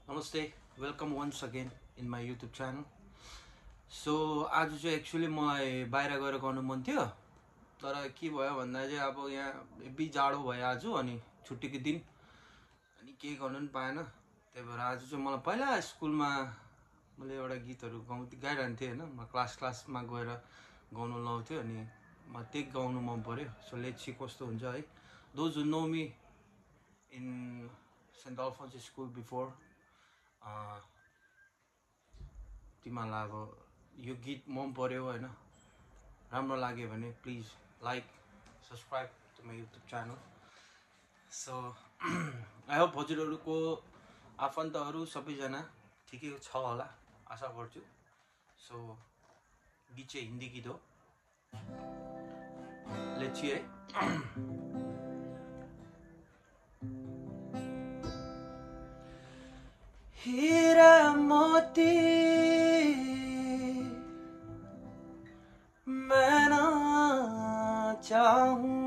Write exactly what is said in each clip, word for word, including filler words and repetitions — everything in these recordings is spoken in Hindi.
नमस्ते welcome once again in my YouTube channel. So आज चाहिँ एक्चुअली मलाई बाहिर गएर गर्नु मन थियो, तर के भयो भन्दा चाहिँ अब यहाँ हेभी जाडो भयो आज, अनि छुट्टीको दिन अनि केही गर्नु पनि पाएन। त्यही भएर आज चाहिँ मलाई पहिला स्कुलमा मैले एउटा गीतहरू गाउँ गाइरहन्थेँ होइन, म क्लास क्लासमा गएर गाउनु लाउँथ्यो, अनि म त्यही गाउनु मन पऱ्यो। सो लेट्स सी कस्तो हुन्छ है। Those who know me in saint Alphonse school before, तिमीहरूलाई अब यो गीत मन पर्यो होइन, राम्रो लाग्यो भने please like subscribe to my YouTube channel. So I hope हजुरहरूको आफन्तहरू सबैजना ठिकै छ होला आशा गर्छु। सो गीत चाहिँ हिन्दी गीत हो, लेट्स सी है। हीरा मोती मैं ना चाहूं,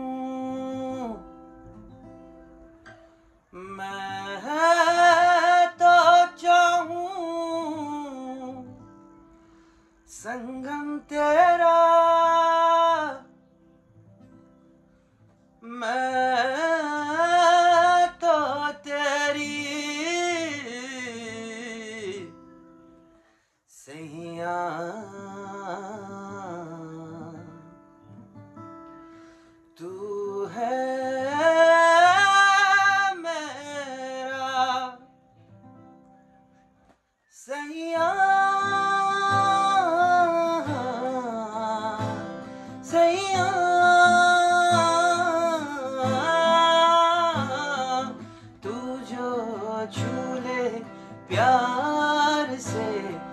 मैं तो चाहूं संगम तेरा, मैं तो तेरी सैया, तू है मेरा सैया, सैया तू जो छू ले प्यार से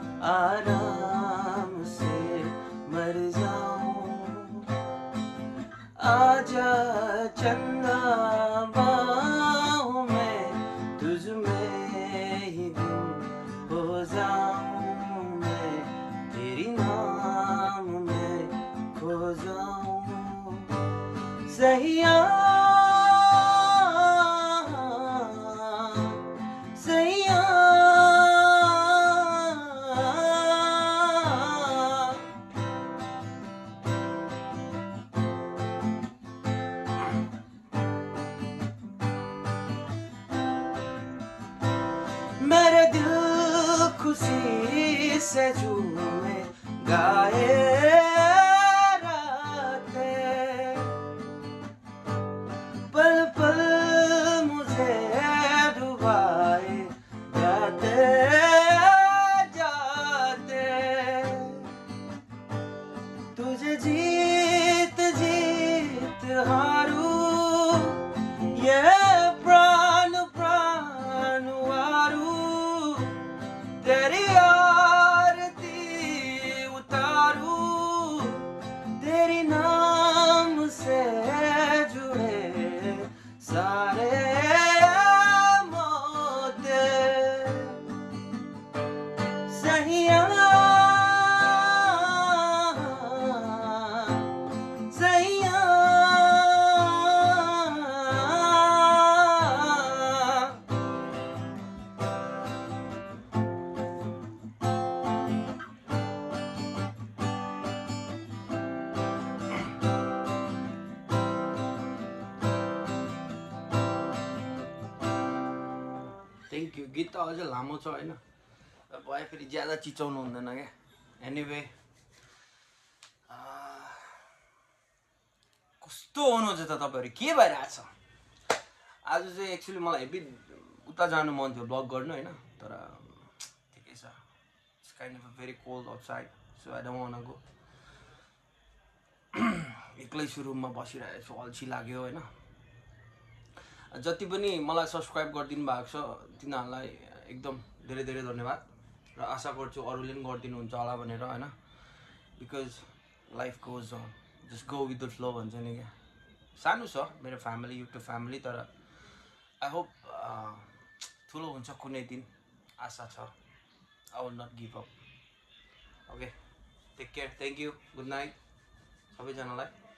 आराम से मर जाऊं, आजा चंदा बाहों में तुझ में ही गुम हो जाऊं, मैं तेरी नाम में खो जाऊं सैया, सैया मेरे दिल खुशी से झूमे गाए रातें, पल पल मुझे डुबाए जाते जाते, तुझे जीत जीत हारूं ये प्राण प्राण वारूं, तेरी आरती उतारूं, तेरी नाम से जुड़े सारे मोते सैया, सैया थ्याङ्क यू। गीत त अझै लामो छ होइन, भयो फेरि ज्यादा चिचाउनु हुँदैन क्या। एनिवे कस्तो हुनुहुन्छ त तपाईँहरू, के भइरहेछ? आज चाहिँ एक्चुअली मलाई हेभी उता जानु मन थियो ब्लग गर्नु होइन, तर ठिकै छ, it's kind of very cold outside, so I don't want go. एक्लै छु रुममा बसिरहेको छु, अल्छी लाग्यो होइन। जति पनि मलाई सब्सक्राइब गरिदिनु भएको छ तिनीहरूलाई एकदम धेरै धेरै धन्यवाद, र आशा गर्छु अरूले पनि गरिदिनुहुन्छ होला भनेर होइन, because life goes on, just go with the flow भन्छ नि क्या। सानो छ मेरो फ्यामिली, युट्युब फ्यामिली, तर आई होप ठुलो हुन्छ कुनै दिन, आशा छ। I will not give up. Okay, take care, thank you, good night सबैजनालाई।